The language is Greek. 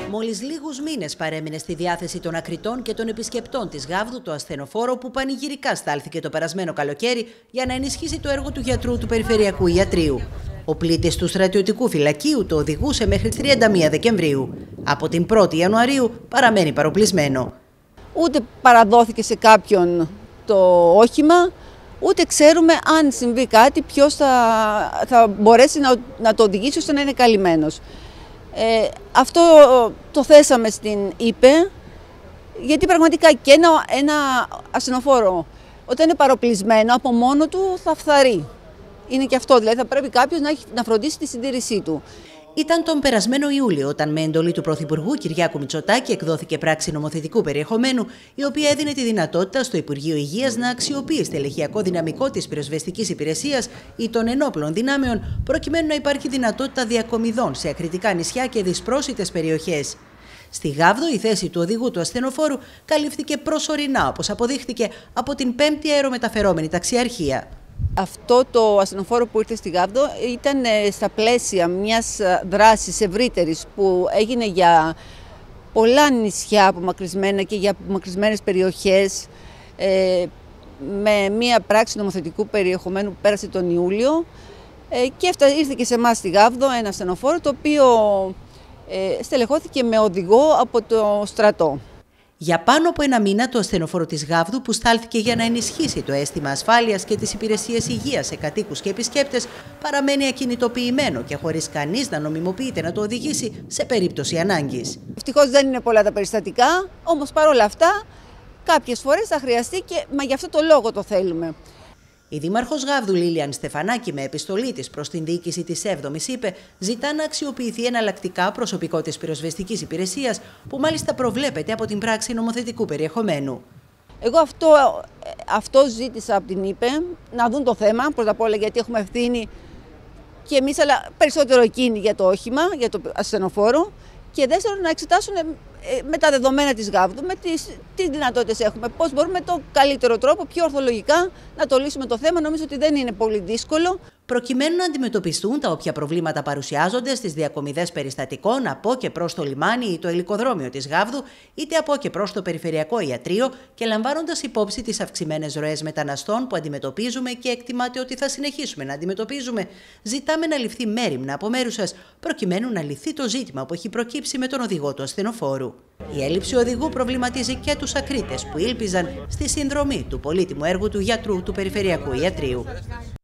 Μόλις λίγους μήνες παρέμεινε στη διάθεση των ακριτών και των επισκεπτών της Γάβδου το ασθενοφόρο που πανηγυρικά στάλθηκε το περασμένο καλοκαίρι για να ενισχύσει το έργο του γιατρού του Περιφερειακού Ιατρείου. Ο πλήτης του στρατιωτικού φυλακίου το οδηγούσε μέχρι 31 Δεκεμβρίου. Από την 1η Ιανουαρίου παραμένει παροπλισμένο. Ούτε παραδόθηκε σε κάποιον το όχημα, ούτε ξέρουμε αν συμβεί κάτι ποιος θα μπορέσει να το οδηγήσει ώστε να είναι καλυμμένος. Αυτό το θέσαμε στην ΥΠΕ, γιατί πραγματικά και ένα ασθενοφόρο όταν είναι παροπλισμένο από μόνο του θα φθαρεί. Είναι και αυτό, δηλαδή θα πρέπει κάποιος να φροντίσει τη συντήρησή του. Ήταν τον περασμένο Ιούλιο, όταν με εντολή του Πρωθυπουργού Κυριάκου Μητσοτάκη εκδόθηκε πράξη νομοθετικού περιεχομένου, η οποία έδινε τη δυνατότητα στο Υπουργείο Υγείας να αξιοποιεί στελεχειακό δυναμικό της πυροσβεστικής υπηρεσίας ή των ενόπλων δυνάμεων, προκειμένου να υπάρχει δυνατότητα διακομιδών σε ακριτικά νησιά και δυσπρόσιτες περιοχές. Στη Γάβδο, η θέση του οδηγού του ασθενοφόρου καλύφθηκε προσωρινά, όπως αποδείχθηκε από την 5η αερομεταφερόμενη ταξιαρχία. Αυτό το ασθενοφόρο που ήρθε στη Γάβδο ήταν στα πλαίσια μιας δράσης ευρύτερης που έγινε για πολλά νησιά απομακρυσμένα και για απομακρυσμένες περιοχές, με μια πράξη νομοθετικού περιεχομένου που πέρασε τον Ιούλιο, και ήρθε και σε εμάς στη Γάβδο ένα ασθενοφόρο το οποίο στελεχώθηκε με οδηγό από το στρατό. Για πάνω από ένα μήνα το ασθενοφόρο της Γάβδου, που στάλθηκε για να ενισχύσει το αίσθημα ασφάλειας και τις υπηρεσίες υγείας σε κατοίκους και επισκέπτες, παραμένει ακινητοποιημένο και χωρίς κανείς να νομιμοποιείται να το οδηγήσει σε περίπτωση ανάγκης. Ευτυχώς δεν είναι πολλά τα περιστατικά, όμως παρόλα αυτά κάποιες φορές θα χρειαστεί και γι' αυτό το λόγο το θέλουμε. Η Δήμαρχος Γάβδου Λίλιαν Στεφανάκη, με επιστολή της προς την διοίκηση της 7ης ΥΠΕ, ζητά να αξιοποιηθεί εναλλακτικά προσωπικό της πυροσβεστικής υπηρεσίας, που μάλιστα προβλέπεται από την πράξη νομοθετικού περιεχομένου. Εγώ αυτό ζήτησα από την ΥΠΕ, να δουν το θέμα, πρώτα απ' όλα γιατί έχουμε ευθύνη και εμείς, αλλά περισσότερο εκείνοι για το όχημα, για το ασθενοφόρο, και δεύτερον να εξετάσουν με τα δεδομένα της Γάβδου, με τι δυνατότητες έχουμε, πώς μπορούμε με τον καλύτερο τρόπο, πιο ορθολογικά να το λύσουμε το θέμα. Νομίζω ότι δεν είναι πολύ δύσκολο. Προκειμένου να αντιμετωπιστούν τα όποια προβλήματα παρουσιάζονται στις διακομιδές περιστατικών από και προς το λιμάνι ή το ελικοδρόμιο της Γάβδου, είτε από και προς το Περιφερειακό Ιατρείο, και λαμβάνοντας υπόψη τις αυξημένες ροές μεταναστών που αντιμετωπίζουμε και εκτιμάται ότι θα συνεχίσουμε να αντιμετωπίζουμε, ζητάμε να ληφθεί μέριμνα από μέρους σας, προκειμένου να λυθεί το ζήτημα που έχει προκύψει με τον οδηγό του ασθενοφόρου. Η έλλειψη οδηγού προβληματίζει και τους ακρίτες που ήλπιζαν στη συνδρομή του πολύτιμου έργου του γιατρού του Περιφερειακού Ιατρείου.